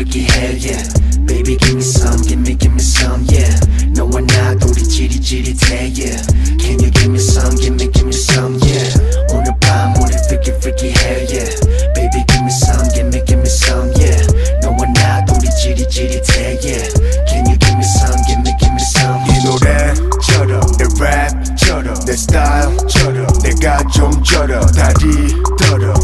freaky hell yeah. Baby give me some, give me some yeah. 너와 나 둘이 지릿지릿해 yeah. Can you give me some, give me some yeah. 오늘 밤 우리 freaky hell yeah. Baby give me some, give me some yeah. 너와 나 둘이 지릿지릿해 yeah. Can you give me some, give me some yeah. 이 노래처럼 내 랩처럼 내 스타일처럼 내가 좀 쩔어 다리 떨어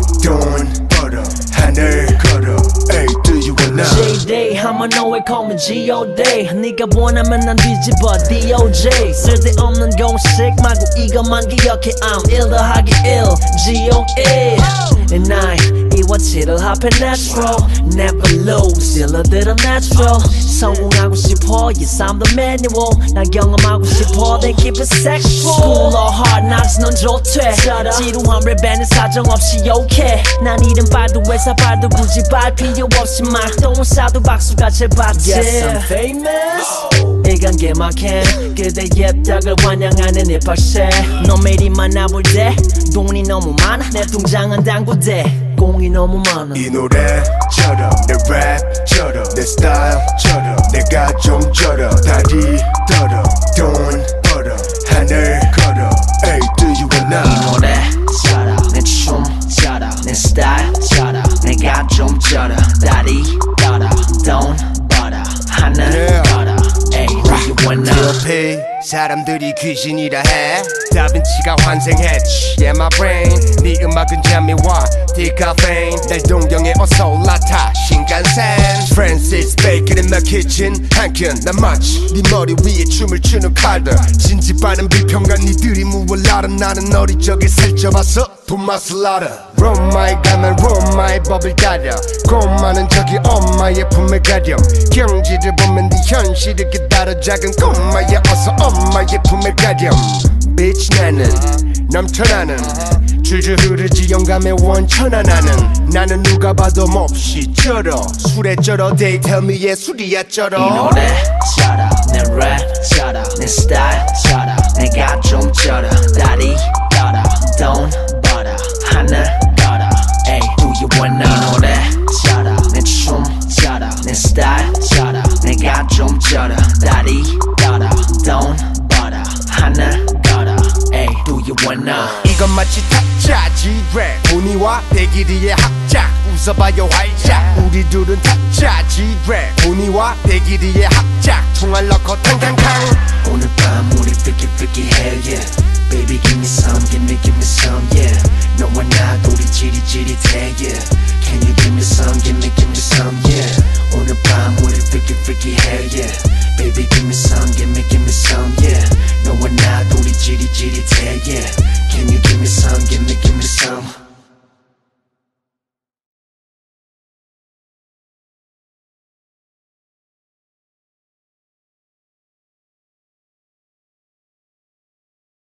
돈 벌어 하늘 걸어 Hey do you wanna J-Day I'ma know it call me G.O.Day 네가 원하면 난 뒤집어 D.O.J 쓸데없는 공식 말고 이것만 기억해 I'm 1 더하기 1 G.O.A And I 이와 7을 합해 natural Never lose 일러들은 natural 성공하고 싶어 Yes I'm the manual 나 경험하고 싶어 They keep it sexual School or hard knocks 넌 좋대 지루한 랩에는 사정없이 욕해 난 이름 발도 회사 발도 굳이 발 필요 없이 말똥을 싸도 박수가 제받지 Yes I'm famous 이건 개막해 그대 예쁘다를 환영하는 힙합새 너 매일 만나볼 때 돈이 너무 많아 내 통장은 당구대 공이 너무 많아 이 노래처럼 내 랩처럼 내 스타일처럼 내가 좀 쩔어 다리 떨어 돈 벌어 하늘 걸어 Hey do you wanna 이 노래처럼 내 춤처럼 내 스타일처럼 내가 좀 쩔어 다리 떨어 돈 벌어 하늘 걸어 Hey do you wanna 옆에 사람들이 귀신이라 해 다빈치가 환생했지 Yeah my brain 네 음악은 잠이 와 디카페인 날 동경에 어서 올라타 신간센 Francis Bacon in my kitchen 한켠 난 마치 네 머리 위에 춤을 추는 칼들 진지빠른 비평가 니들이 무얼 알아 나는 어리적에 살쪄봤어 돈맛을 알아 로마에 가면 로마의 법을 따라 고마는 저기 엄마의 품에 가렴 경지를 보면 네 현실을 깨달아 작은 꼬마야 어서 엄마의 품에 가렴 Bitch 나는 넘쳐나는 줄줄 흐르지 영감의 원천하 나는 누가 봐도 몹시 쩔어 술에 쩔어 They tell me 예술이야 쩔어 이 노래처럼 내 랩처럼 내 스타일처럼 내가 좀 쩔어 다리 떨어 돈 벌어 하늘 걸어 Ay do you wanna 이 노래처럼 내 춤처럼 내 스타일처럼 내가 좀 쩔어 다리 떨어 돈 벌어 하늘 걸어 Ay do you wanna 이건 마치 타짜지 랩 본이와 대기리의 합작 웃어봐요 활짝 우리 둘은 타짜지 랩 본이와 대기리의 합작 총알 넣고 탕탕탕 오늘 밤 우리 freaky hell yeah. Baby give me some, give me some yeah. 너와 나 둘이 지릿지릿해 yeah. Can you give me some, give me some yeah. 오늘 밤 우리 freaky hell yeah. Baby give me some, give me some yeah. 너와 나 둘이 지릿지릿해 yeah.